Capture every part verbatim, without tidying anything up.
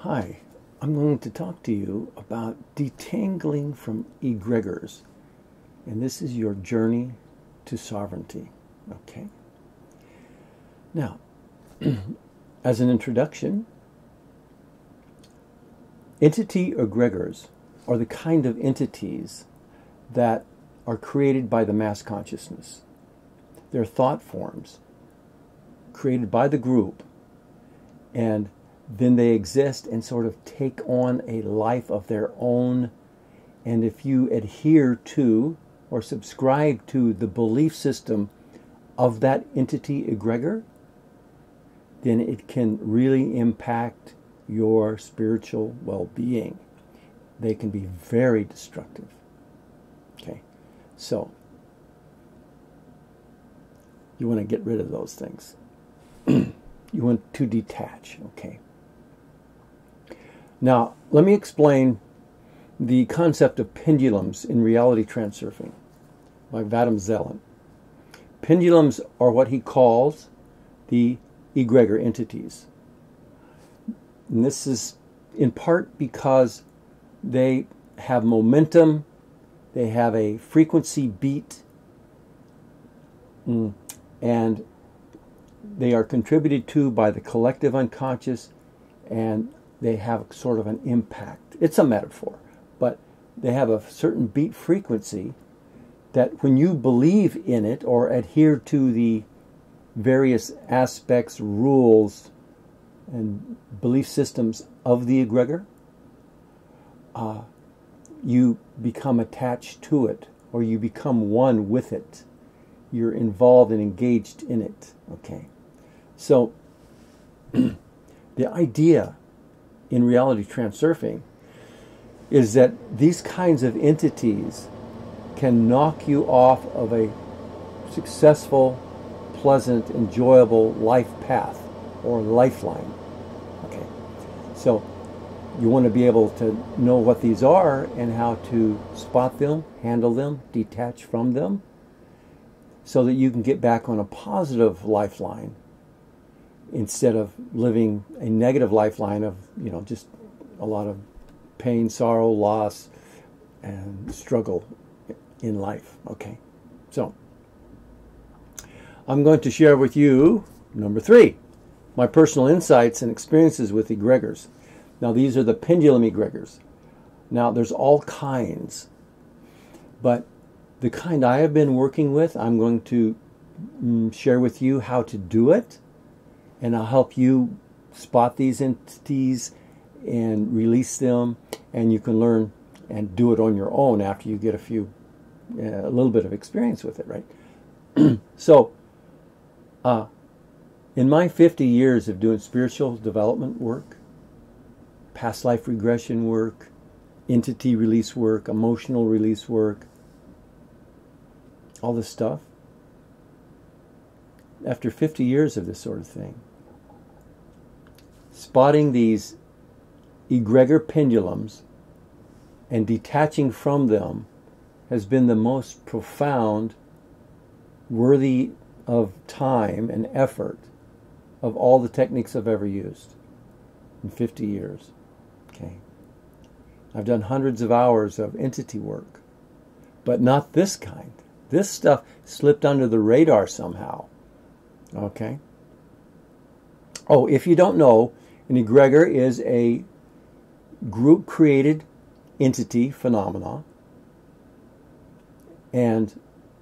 Hi, I'm going to talk to you about detangling from egregors, and this is your journey to sovereignty. Okay. Now, as an introduction, entity egregors are the kind of entities that are created by the mass consciousness. They're thought forms created by the group, and then they exist and sort of take on a life of their own. And if you adhere to or subscribe to the belief system of that entity egregor, then it can really impact your spiritual well-being. They can be very destructive. Okay, so you want to get rid of those things. You want to detach, okay? Now, let me explain the concept of pendulums in Reality Transurfing by Vadim Zeland. Pendulums are what he calls the egregor entities. And this is in part because they have momentum, they have a frequency beat, and they are contributed to by the collective unconscious, and they have sort of an impact. It's a metaphor, but they have a certain beat frequency that when you believe in it or adhere to the various aspects, rules, and belief systems of the egregor, uh, you become attached to it, or you become one with it. You're involved and engaged in it. Okay, so the idea in Reality Transurfing is that these kinds of entities can knock you off of a successful, pleasant, enjoyable life path or lifeline. Okay, so you want to be able to know what these are and how to spot them, handle them, detach from them, so that you can get back on a positive lifeline instead of living a negative lifeline of, you know, just a lot of pain, sorrow, loss, and struggle in life. Okay, so I'm going to share with you, number three, my personal insights and experiences with egregors. Now, these are the pendulum egregors. Now, there's all kinds, but the kind I have been working with, I'm going to mm, share with you how to do it, and I'll help you spot these entities and release them, and you can learn and do it on your own after you get a few, uh, a little bit of experience with it, right? So, uh, in my fifty years of doing spiritual development work, past life regression work, entity release work, emotional release work, all this stuff, after fifty years of this sort of thing, spotting these egregor pendulums and detaching from them has been the most profound, worthy of time and effort of all the techniques I've ever used in fifty years. Okay, I've done hundreds of hours of entity work, but not this kind. This stuff slipped under the radar somehow. Okay. Oh, if you don't know, an egregor is a group-created entity phenomena, and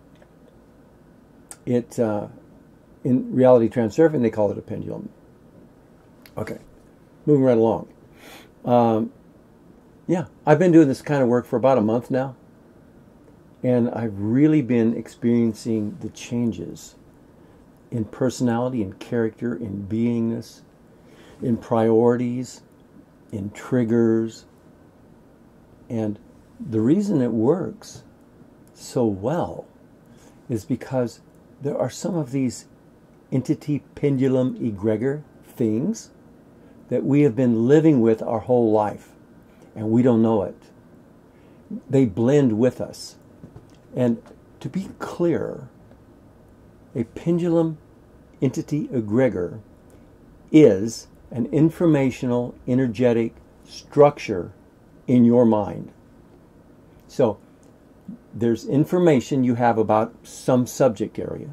it uh, in Reality Transurfing they call it a pendulum. Okay, moving right along. Um, yeah, I've been doing this kind of work for about a month now, and I've really been experiencing the changes in personality, in character, in beingness, in priorities, in triggers. And the reason it works so well is because there are some of these entity pendulum egregor things that we have been living with our whole life, and we don't know it. They blend with us. And to be clear, a pendulum entity egregor is an informational, energetic structure in your mind. So there's information you have about some subject area.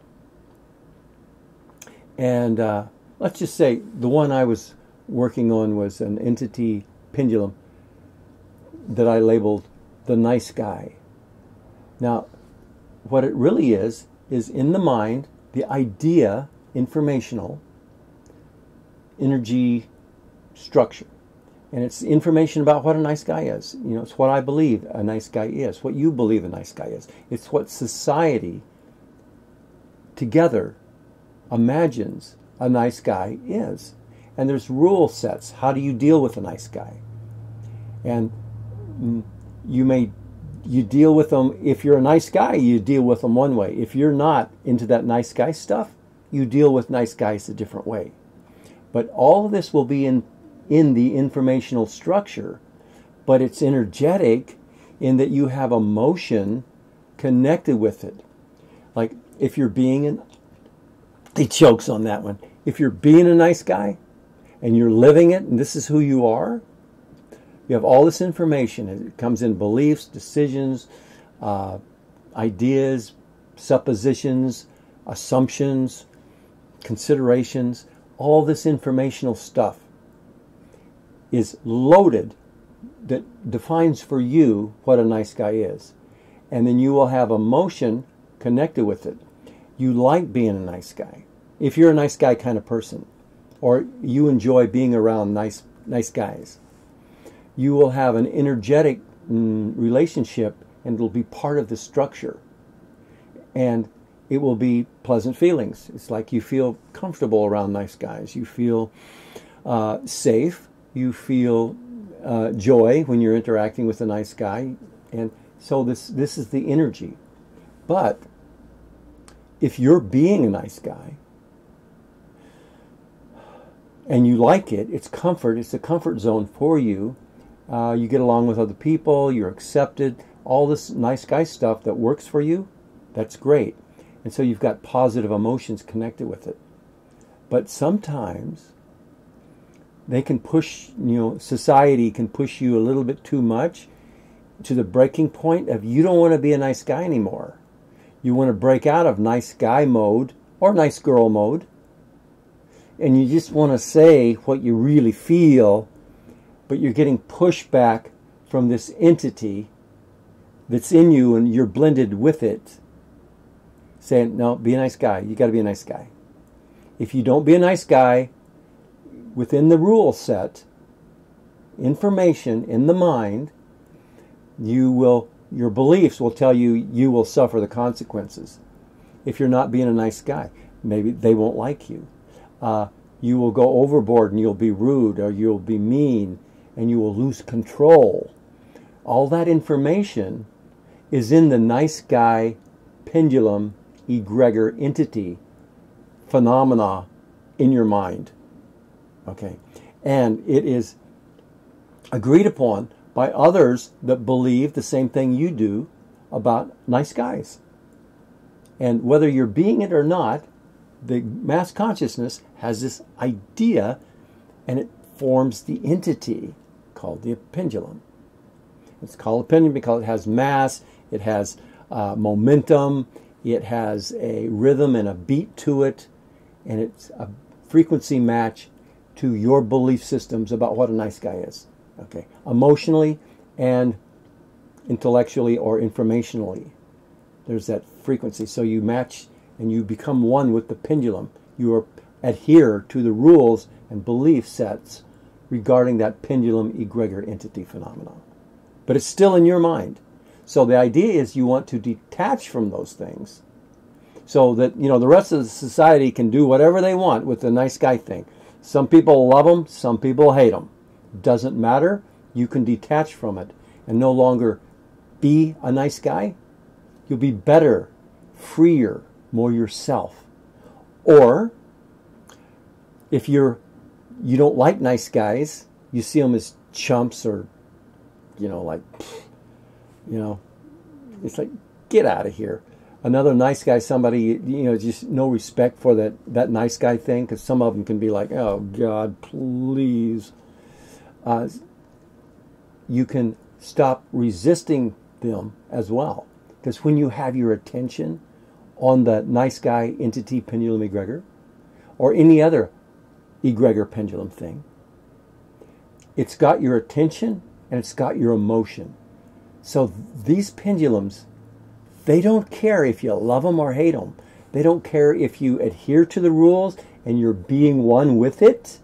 And uh, let's just say the one I was working on was an entity pendulum that I labeled the nice guy. Now, what it really is, is in the mind, the idea, informational, energy structure. And it's information about what a nice guy is. You know, it's what I believe a nice guy is, what you believe a nice guy is. It's what society together imagines a nice guy is. And there's rule sets. How do you deal with a nice guy? And you may, you deal with them, if you're a nice guy, you deal with them one way. If you're not into that nice guy stuff, you deal with nice guys a different way. But all of this will be in, in the informational structure, but it's energetic in that you have emotion connected with it. Like if you're being an, he chokes on that one. If you're being a nice guy and you're living it and this is who you are, you have all this information. It comes in beliefs, decisions, uh, ideas, suppositions, assumptions, considerations. All this informational stuff is loaded that defines for you what a nice guy is. And then you will have emotion connected with it. You like being a nice guy. If you're a nice guy kind of person, or you enjoy being around nice nice guys, you will have an energetic mm, relationship, and it'll be part of the structure. And it will be pleasant feelings. It's like you feel comfortable around nice guys. You feel uh, safe. You feel uh, joy when you're interacting with a nice guy. And so this, this is the energy. But if you're being a nice guy and you like it, it's comfort. It's a comfort zone for you. Uh, you get along with other people. You're accepted. All this nice guy stuff that works for you, that's great. And so you've got positive emotions connected with it. But sometimes they can push, you know, society can push you a little bit too much to the breaking point of you don't want to be a nice guy anymore. You want to break out of nice guy mode or nice girl mode. And you just want to say what you really feel, but you're getting pushback from this entity that's in you and you're blended with it. Saying, no, be a nice guy. You got to be a nice guy. If you don't be a nice guy, within the rule set, information in the mind, you will, your beliefs will tell you you will suffer the consequences. If you're not being a nice guy, maybe they won't like you. Uh, you will go overboard and you'll be rude or you'll be mean and you will lose control. All that information is in the nice guy pendulum egregor entity phenomena in your mind. Okay. And it is agreed upon by others that believe the same thing you do about nice guys. And whether you're being it or not, the mass consciousness has this idea and it forms the entity called the pendulum. It's called a pendulum because it has mass, it has uh, momentum, it has a rhythm and a beat to it, and it's a frequency match to your belief systems about what a nice guy is. Okay, emotionally and intellectually or informationally, there's that frequency. So you match and you become one with the pendulum. You are, adhere to the rules and belief sets regarding that pendulum egregor entity phenomenon. But it's still in your mind. So the idea is you want to detach from those things so that, you know, the rest of the society can do whatever they want with the nice guy thing. Some people love them, some people hate them. Doesn't matter. You can detach from it and no longer be a nice guy. You'll be better, freer, more yourself. Or if you're you don't like nice guys, you see them as chumps or, you know, like, you know, it's like, get out of here. another nice guy, somebody, you know, just no respect for that, that nice guy thing, because some of them can be like, oh, God, please. Uh, you can stop resisting them as well. Because when you have your attention on the nice guy entity pendulum egregor, or any other egregor pendulum thing, it's got your attention and it's got your emotion. So these pendulums, they don't care if you love them or hate them. They don't care if you adhere to the rules and you're being one with it,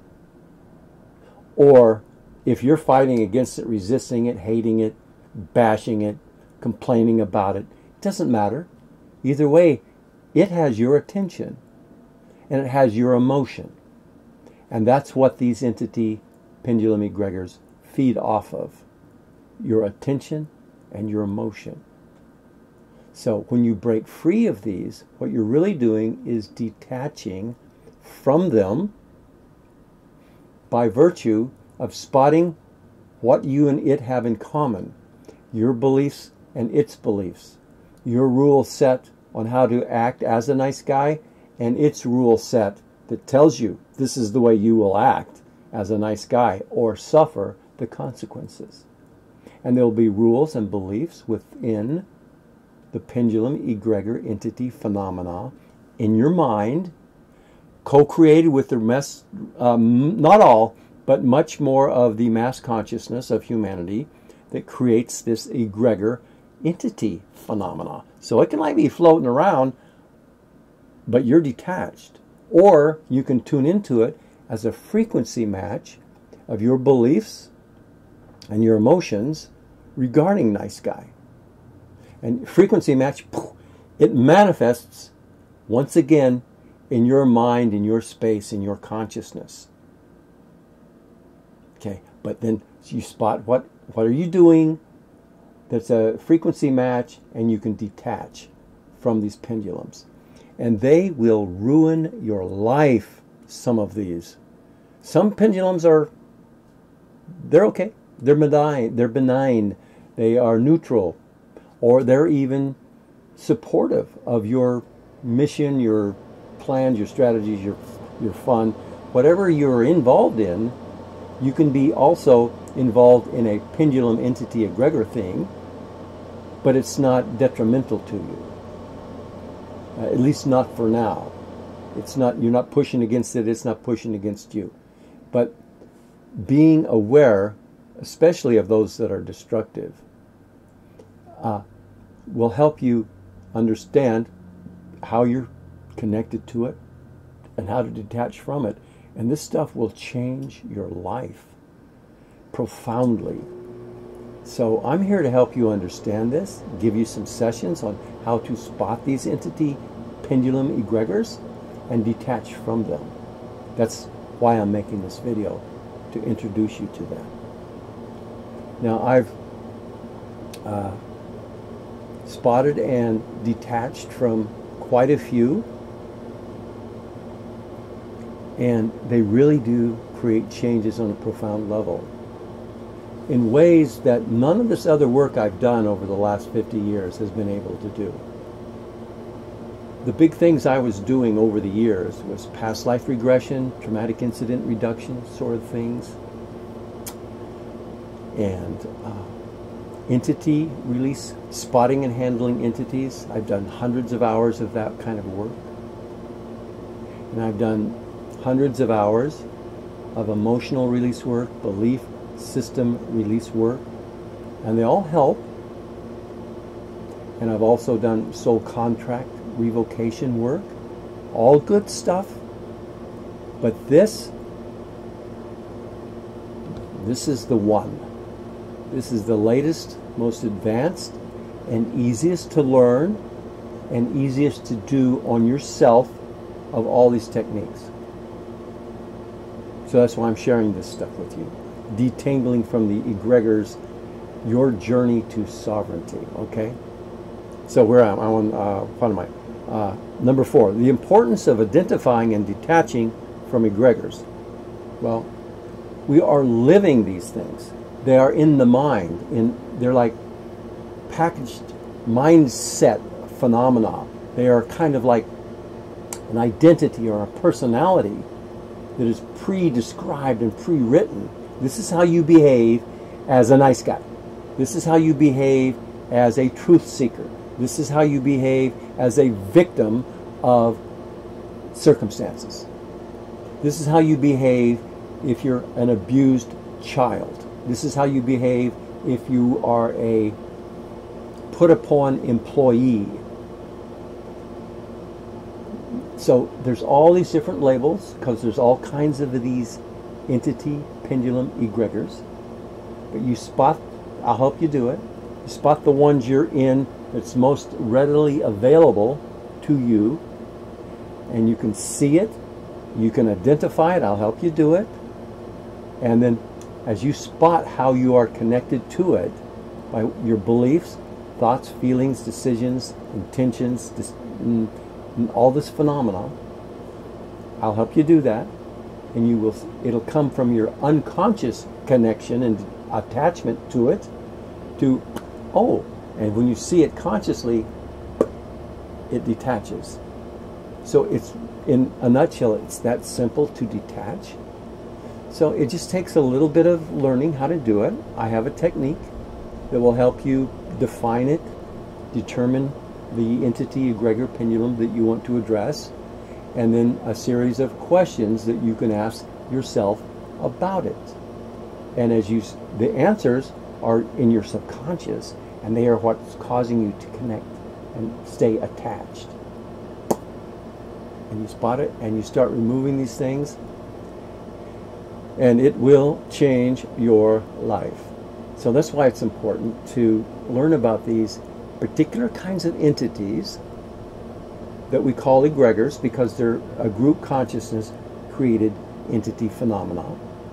or if you're fighting against it, resisting it, hating it, bashing it, complaining about it. It doesn't matter. Either way, it has your attention and it has your emotion. And that's what these entity pendulum egregors feed off of. Your attention and your emotion. So when you break free of these, what you're really doing is detaching from them by virtue of spotting what you and it have in common. Your beliefs and its beliefs. Your rule set on how to act as a nice guy, and its rule set that tells you this is the way you will act as a nice guy or suffer the consequences. And there will be rules and beliefs within the pendulum egregor entity phenomena in your mind, co-created with the mass, um, not all, but much more of the mass consciousness of humanity that creates this egregor entity phenomena. So it can like be floating around, but you're detached. Or you can tune into it as a frequency match of your beliefs and your emotions regarding nice guy. And frequency match, it manifests once again in your mind, in your space, in your consciousness. Okay, but then you spot what, what are you doing that's a frequency match, and you can detach from these pendulums. And they will ruin your life, some of these. Some pendulums are, they're okay. They're benign. They're benign. They are neutral. Or they're even supportive of your mission, your plans, your strategies, your, your fun. Whatever you're involved in, you can be also involved in a pendulum entity egregor thing, but it's not detrimental to you. Uh, at least not for now. It's not, you're not pushing against it, it's not pushing against you. But being aware, especially of those that are destructive, uh, will help you understand how you're connected to it and how to detach from it. And this stuff will change your life profoundly. So I'm here to help you understand this, give you some sessions on how to spot these entity pendulum egregors and detach from them. That's why I'm making this video, to introduce you to that. Now I've uh, spotted and detached from quite a few, and they really do create changes on a profound level in ways that none of this other work I've done over the last fifty years has been able to do. The big things I was doing over the years was past life regression, traumatic incident reduction sort of things, and uh, entity release, spotting and handling entities. I've done hundreds of hours of that kind of work. And I've done hundreds of hours of emotional release work, belief system release work, and they all help. And I've also done soul contract revocation work, all good stuff. But this, this is the one. This is the latest, most advanced, and easiest to learn, and easiest to do on yourself of all these techniques. So that's why I'm sharing this stuff with you. Detangling from the egregors, your journey to sovereignty, okay? So where am I? I'm on, uh, what am I? Uh, number four, the importance of identifying and detaching from egregors. Well, we are living these things. They are in the mind. In, they're like packaged mindset phenomena They are kind of like an identity or a personality that is pre-described and pre-written. This is how you behave as a nice guy. This is how you behave as a truth seeker. This is how you behave as a victim of circumstances. This is how you behave if you're an abused child. This is how you behave if you are a put upon employee. So there's all these different labels because there's all kinds of these entity, pendulum, egregors. But you spot, I'll help you do it. You spot the ones you're in that's most readily available to you, and you can see it. You can identify it. I'll help you do it. And then as you spot how you are connected to it by your beliefs, thoughts, feelings, decisions, intentions, dis and, and all this phenomena, I'll help you do that. And you will, it'll come from your unconscious connection and attachment to it to, oh, and when you see it consciously, it detaches. So it's, in a nutshell, it's that simple to detach. So it just takes a little bit of learning how to do it. I have a technique that will help you define it, determine the entity, egregor, pendulum that you want to address, and then a series of questions that you can ask yourself about it. And as you, the answers are in your subconscious, and they are what's causing you to connect and stay attached. And you spot it, and you start removing these things, and it will change your life. So that's why it's important to learn about these particular kinds of entities that we call egregors, because they're a group consciousness created entity phenomena.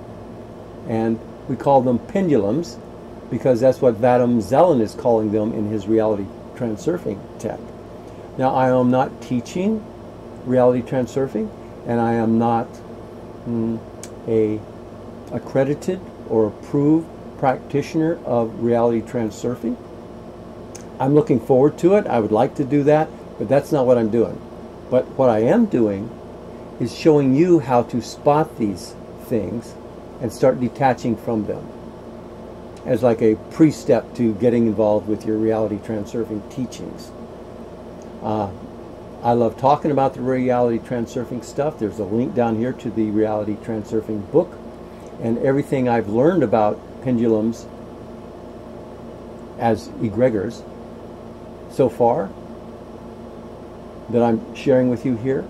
And we call them pendulums because that's what Vadim Zeland is calling them in his Reality Transurfing tech. Now, I am not teaching Reality Transurfing, and I am not mm, a accredited or approved practitioner of Reality Transurfing. I'm looking forward to it. I would like to do that, but that's not what I'm doing. But what I am doing is showing you how to spot these things and start detaching from them as like a pre-step to getting involved with your Reality Transurfing teachings. Uh, I love talking about the Reality Transurfing stuff. There's a link down here to the Reality Transurfing book, and everything I've learned about pendulums as egregors so far that I'm sharing with you here,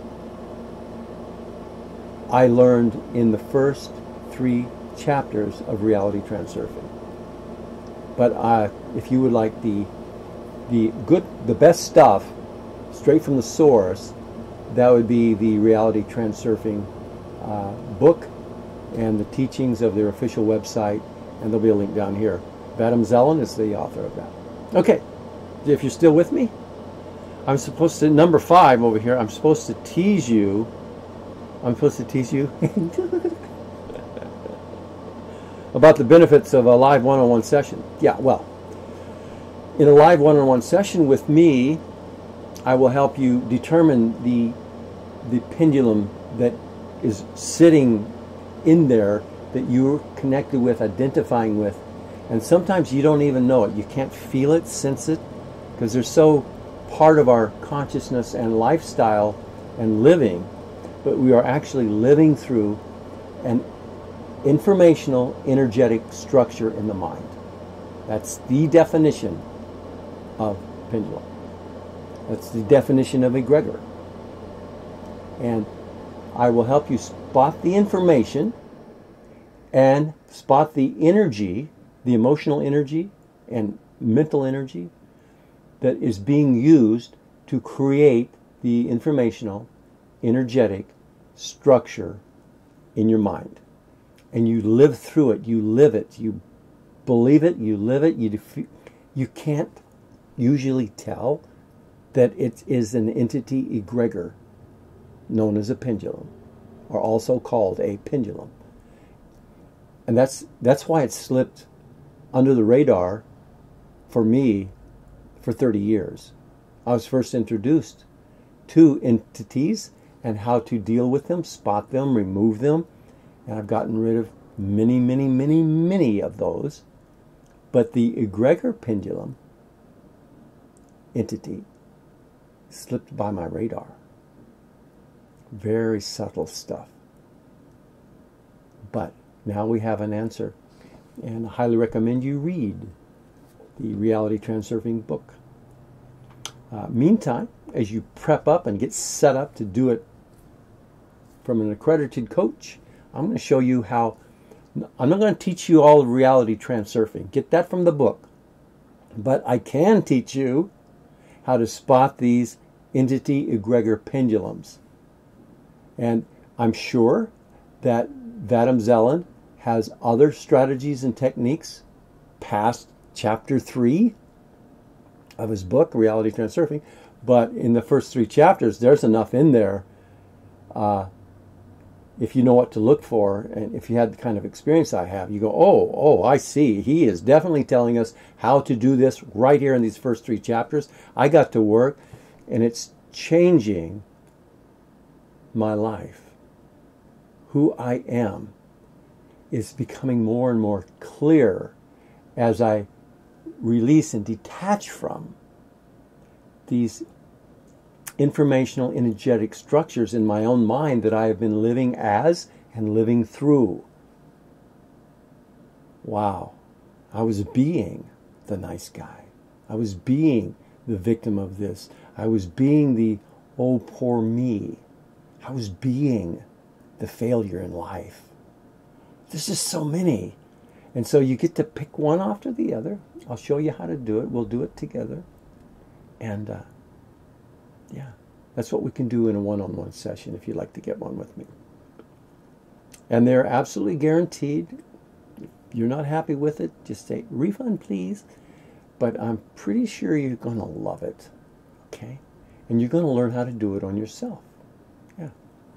I learned in the first three chapters of Reality Transurfing. But uh, if you would like the the good, the best stuff straight from the source, that would be the Reality Transurfing uh, book and the teachings of their official website, and there'll be a link down here. Vadim Zeland is the author of that. Okay, if you're still with me, I'm supposed to, number five over here, I'm supposed to tease you. I'm supposed to tease you about the benefits of a live one-on-one session. Yeah, well, in a live one-on-one session with me, I will help you determine the the pendulum that is sitting in there that you're connected with, identifying with. And sometimes you don't even know it. You can't feel it, sense it, because they're so part of our consciousness and lifestyle and living. But we are actually living through an informational, energetic structure in the mind. That's the definition of pendulum. That's the definition of egregor. And I will help you spot the information and spot the energy, the emotional energy and mental energy that is being used to create the informational, energetic structure in your mind. And you live through it, you live it, you believe it, you live it, you, you can't usually tell that it is an entity egregor known as a pendulum, or also called a pendulum. And that's that's why it slipped under the radar for me for thirty years. I was first introduced to entities and how to deal with them, spot them, remove them. And I've gotten rid of many, many, many, many of those. But the Egregor pendulum entity slipped by my radar. Very subtle stuff. But now we have an answer. And I highly recommend you read the Reality Transurfing book. Uh, meantime, as you prep up and get set up to do it from an accredited coach, I'm going to show you how. I'm not going to teach you all of Reality Transurfing. Get that from the book. But I can teach you how to spot these entity egregor pendulums. And I'm sure that Vadim Zeland has other strategies and techniques past chapter three of his book, Reality Transurfing. But in the first three chapters, there's enough in there. Uh, if you know what to look for, and if you had the kind of experience I have, you go, oh, oh, I see. He is definitely telling us how to do this right here in these first three chapters. I got to work, and it's changing my life. Who I am is becoming more and more clear as I release and detach from these informational, energetic structures in my own mind that I have been living as and living through. Wow. I was being the nice guy. I was being the victim of this. I was being the, oh, poor me. I was being the failure in life. There's just so many. And so you get to pick one after the other. I'll show you how to do it. We'll do it together. And, uh, yeah, that's what we can do in a one-on-one session if you'd like to get one with me. And they're absolutely guaranteed. If you're not happy with it, just say, refund, please. But I'm pretty sure you're going to love it. Okay? And you're going to learn how to do it on yourself. Yeah.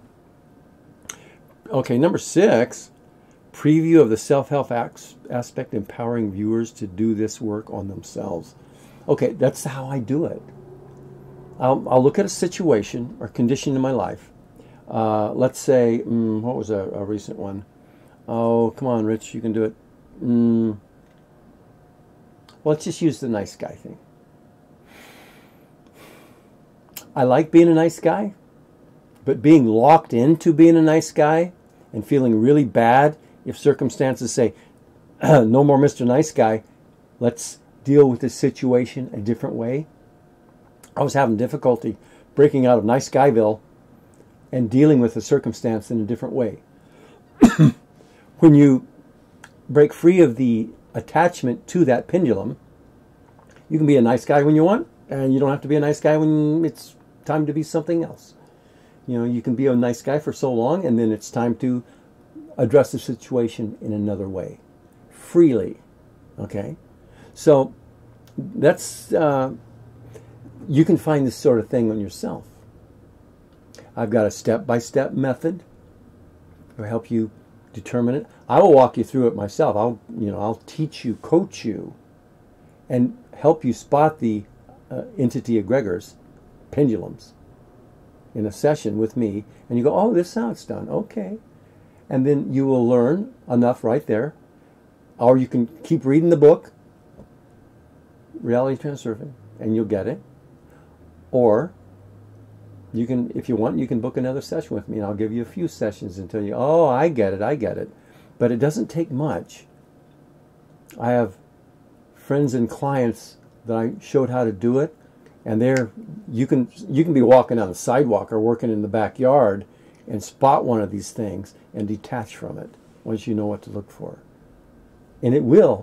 Okay, number six, preview of the self-help aspect, empowering viewers to do this work on themselves. Okay, that's how I do it. I'll, I'll look at a situation or condition in my life. Uh, let's say, mm, what was a, a recent one? Oh, come on, Rich, you can do it. Mm, well, let's just use the nice guy thing. I like being a nice guy, but being locked into being a nice guy and feeling really bad if circumstances say, no more Mister Nice Guy, let's deal with this situation a different way. I was having difficulty breaking out of Nice Guyville and dealing with the circumstance in a different way. When you break free of the attachment to that pendulum, you can be a nice guy when you want, and you don't have to be a nice guy when it's time to be something else. You know, you can be a nice guy for so long, and then it's time to address the situation in another way, freely. Okay? So that's, uh, you can find this sort of thing on yourself. I've got a step-by-step method to help you determine it. I will walk you through it myself. I'll, you know, I'll teach you, coach you, and help you spot the uh, entity egregors, pendulums, in a session with me. And you go, oh, this is how it's done. Okay. And then you will learn enough right there. Or you can keep reading the book, Reality Transurfing, and you'll get it. Or you can, if you want, you can book another session with me, and I'll give you a few sessions until you, oh, I get it, I get it. But it doesn't take much. I have friends and clients that I showed how to do it, and they're, you can, you can be walking on the sidewalk or working in the backyard and spot one of these things and detach from it once you know what to look for. And it will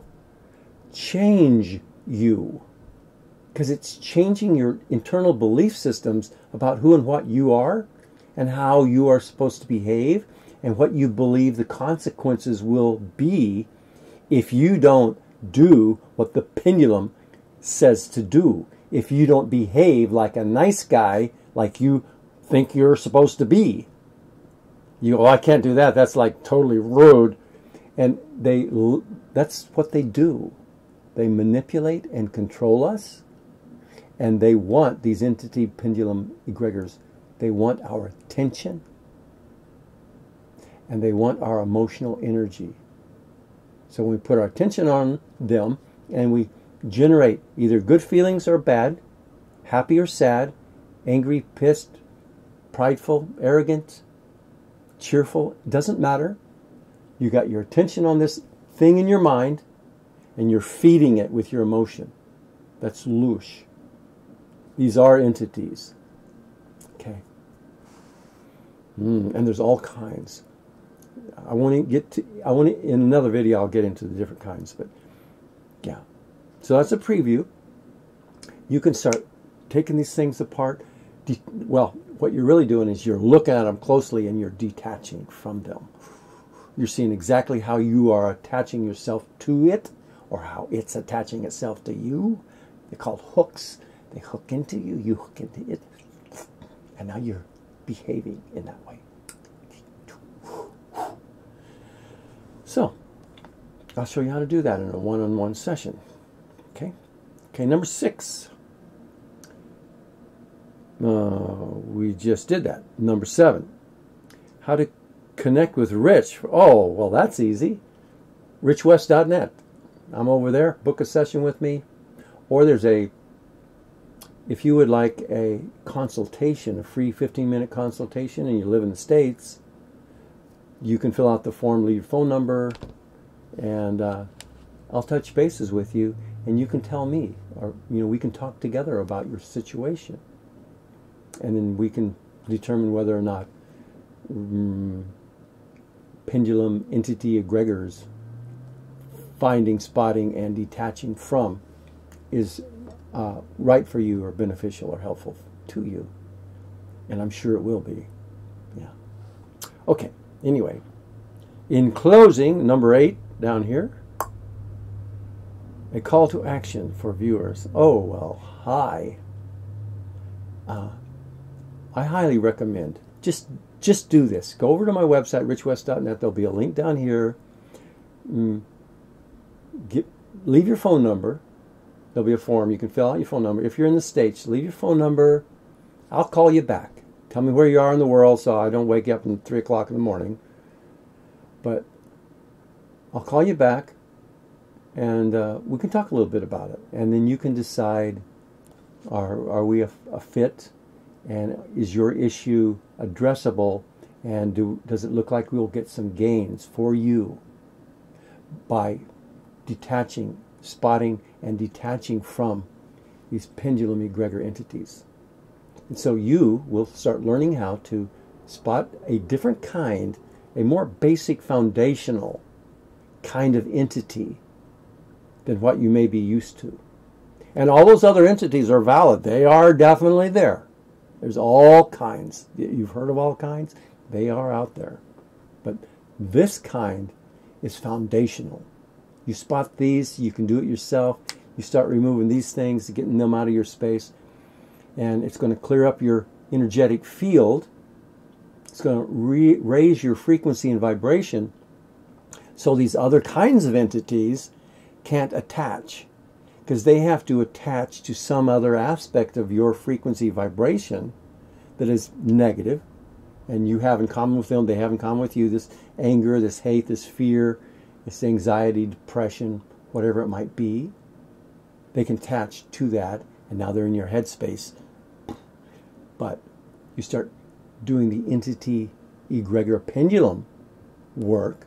change you, because it's changing your internal belief systems about who and what you are and how you are supposed to behave and what you believe the consequences will be if you don't do what the pendulum says to do, if you don't behave like a nice guy like you think you're supposed to be. You go, oh, I can't do that. That's like totally rude. And they, that's what they do. They manipulate and control us. And they want, these entity pendulum egregors, they want our attention, and they want our emotional energy. So when we put our attention on them and we generate either good feelings or bad, happy or sad, angry, pissed, prideful, arrogant, cheerful, doesn't matter. You got your attention on this thing in your mind and you're feeding it with your emotion. That's loosh. These are entities. Okay. Mm, and there's all kinds. I want to get to, I want to, in another video I'll get into the different kinds, but yeah. So that's a preview. You can start taking these things apart. De well, what you're really doing is you're looking at them closely and you're detaching from them. You're seeing exactly how you are attaching yourself to it or how it's attaching itself to you. They're called hooks. They hook into you, you hook into it, and now you're behaving in that way. So, I'll show you how to do that in a one-on-one session. Okay? Okay, number six. Uh, we just did that. Number seven. How to connect with Rich. Oh, well, that's easy. rich west dot net. I'm over there. Book a session with me. Or there's a, if you would like a consultation, a free fifteen minute consultation, and you live in the States, you can fill out the form, leave your phone number, and uh, I'll touch bases with you, and you can tell me, or you know, we can talk together about your situation, and then we can determine whether or not um, pendulum entity egregors, finding, spotting, and detaching from, is uh, right for you or beneficial or helpful to you. And I'm sure it will be. Yeah. Okay. Anyway, in closing, number eight down here, a call to action for viewers. Oh, well, hi. Uh, I highly recommend, just just do this. Go over to my website, rich west dot net. There'll be a link down here. Mm, get, leave your phone number. There'll be a form. You can fill out your phone number. If you're in the States, leave your phone number. I'll call you back. Tell me where you are in the world so I don't wake you up at three o'clock in the morning. But I'll call you back, and uh, we can talk a little bit about it. And then you can decide, are, are we a, a fit? And is your issue addressable? And do, does it look like we'll get some gains for you by detaching, spotting, and detaching from these pendulum egregor entities? And so you will start learning how to spot a different kind, a more basic foundational kind of entity than what you may be used to. And all those other entities are valid. They are definitely there. There's all kinds. You've heard of all kinds? They are out there. But this kind is foundational. You spot these, you can do it yourself. You start removing these things, getting them out of your space, and it's going to clear up your energetic field. It's going to re raise your frequency and vibration so these other kinds of entities can't attach, because they have to attach to some other aspect of your frequency vibration that is negative, and you have in common with them, they have in common with you, this anger, this hate, this fear, this anxiety, depression, whatever it might be. They can attach to that, and now they're in your headspace. But you start doing the entity egregor pendulum work,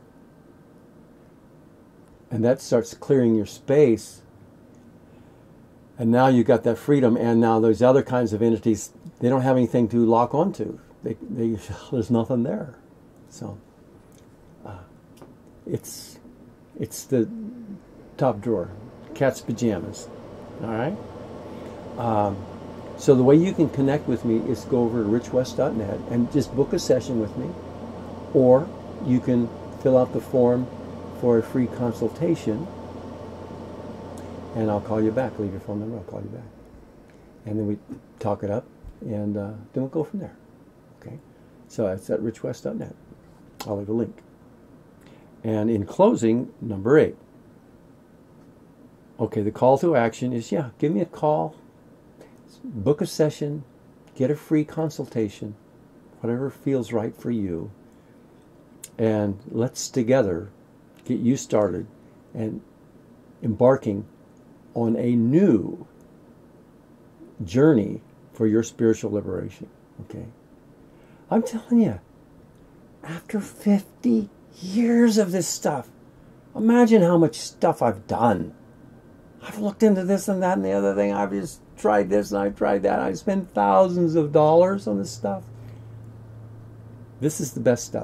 and that starts clearing your space, and now you've got that freedom, and now those other kinds of entities, they don't have anything to lock onto. They, they, there's nothing there. So uh, it's it's the top drawer, cat's pajamas. All right. Um, so the way you can connect with me is go over to rich west dot net and just book a session with me, or you can fill out the form for a free consultation, and I'll call you back. Leave your phone number, I'll call you back. And then we talk it up, and uh, then we'll go from there. Okay? So it's at rich west dot net. I'll leave a link. And in closing, number eight. Okay, the call to action is, yeah, give me a call. book a session, get a free consultation, whatever feels right for you, and let's together get you started and embarking on a new journey for your spiritual liberation. Okay? I'm telling you, after fifty years of this stuff, imagine how much stuff I've done. I've looked into this and that and the other thing. I've just tried this and I've tried that. I spent thousands of dollars on this stuff. This is the best stuff.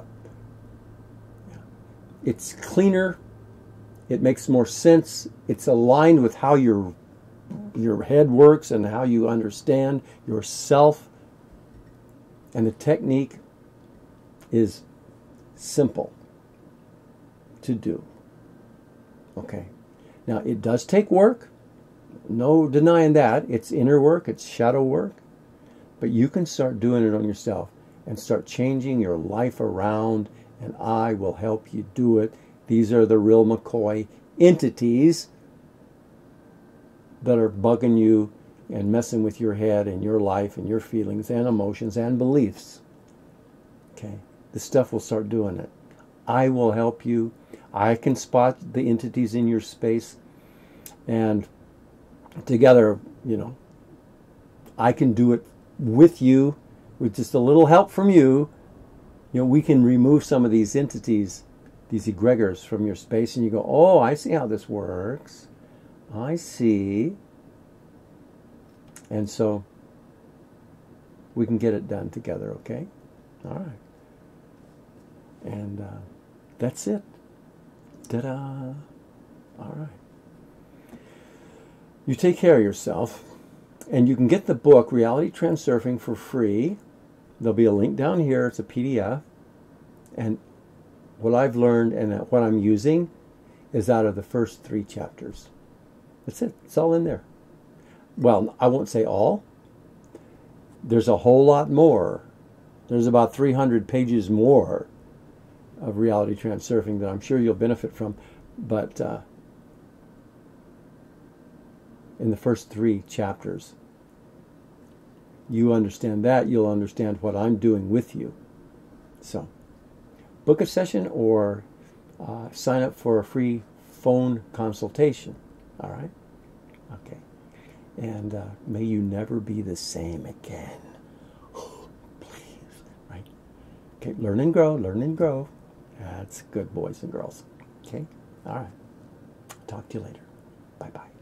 It's cleaner. It makes more sense. It's aligned with how your your head works and how you understand yourself. And the technique is simple to do. Okay. Now, it does take work. No denying that. It's inner work. It's shadow work. But you can start doing it on yourself and start changing your life around, and I will help you do it. These are the real McCoy entities that are bugging you and messing with your head and your life and your feelings and emotions and beliefs. Okay? This stuff will start doing it. I will help you. I can spot the entities in your space, and together, you know, I can do it with you, with just a little help from you. You know, we can remove some of these entities, these egregors from your space, and you go, oh, I see how this works. I see. And so we can get it done together, okay? All right. And uh, that's it. Ta-da! All right. You take care of yourself, and you can get the book, Reality Transurfing, for free. There'll be a link down here. It's a P D F. And what I've learned and what I'm using is out of the first three chapters. That's it. It's all in there. Well, I won't say all. There's a whole lot more. There's about three hundred pages more of Reality Transurfing that I'm sure you'll benefit from. But uh, in the first three chapters, you understand that, you'll understand what I'm doing with you. So, book a session or uh, sign up for a free phone consultation. All right? Okay. And uh, may you never be the same again. Please. Right? Okay, learn and grow, learn and grow. That's good, boys and girls. Okay? All right. Talk to you later. Bye-bye.